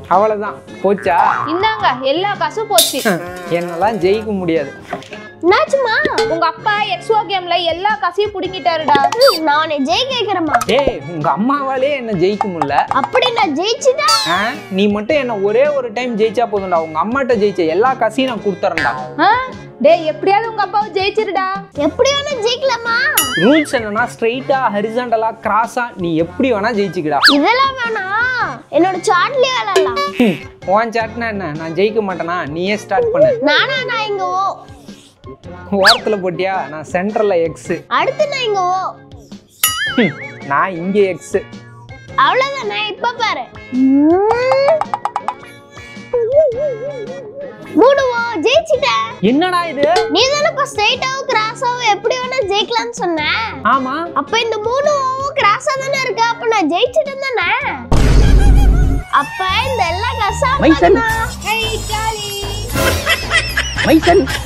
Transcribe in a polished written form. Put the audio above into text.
அவ்வளவுதான் போச்சா? இந்தாங்க எல்லா காசும் போச்சு. என்னெல்லாம் ஜெயிக்க முடியாது. என்னாச்சுமா? உங்க அப்பா எக்ஸ்வா கேம்ல எல்லா காசையும் புடுங்கிட்டாருடா. நானே ஜெயிக்க வைக்கிறேம்மா. ஏய் உங்க அம்மாவாலே என்ன ஜெயிக்க முடியல. அப்படி நான் ஜெயிச்சிட்டா? நீ மட்டும் என்ன ஒரே ஒரு டைம் ஜெயிச்சா போதும்டா. உங்க அம்மாட்ட ஜெயிச்ச எல்லா காசையும் நான் கொடுத்துறேன்டா. டேய் எப்படியாவது உங்க அப்பாவை ஜெயிச்சிருடா. எப்படி வேணா ஜெயிக்கலாமா? ரூல்ஸ் என்னன்னா ஸ்ட்ரைட்டா ஹரிசாண்டலா கிராஸா நீ எப்படி வேணா ஜெயிச்சுக்கடா. இதெல்லாம் வேணா என்னோட சாட்லயே விளையாடலாம். உன் சாட்னா என்ன? நான் ஜெயிக்க மாட்டேனா? நீயே ஸ்டார்ட் பண்ணு. நான் இங்க ஓ. ஓரத்துல போட்டியா? நான் சென்டர்ல எக்ஸ். அடுத்து நான் இங்க ஓ. நான் இங்க எக்ஸ். அவ்வளவுதானே. இப்ப பாரு. மூடுவோ ஜெயிச்சிட்ட. என்னடா இது? நீ தான இப்ப ஸ்ட்ரைட்டாவோ கிராஸாவோ எப்படி வேணா ஜெயிக்கலாம்னு சொன்ன. ஆமா. அப்ப இந்த மூடுவோ கிராஸா தானே இருக்கு. அப்ப நான் ஜெயிச்சிட்டேன் தானே. அப்ப இந்த எல்லா காசா மைசன். ஹே காலி மைசன்